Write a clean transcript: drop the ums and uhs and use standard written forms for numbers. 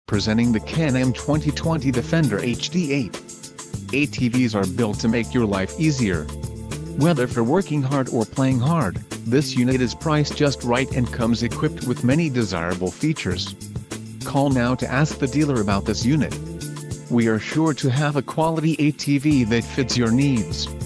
Presenting the Can-Am 2020 Defender HD8. ATVs are built to make your life easier. Whether for working hard or playing hard, this unit is priced just right and comes equipped with many desirable features. Call now to ask the dealer about this unit. We are sure to have a quality ATV that fits your needs.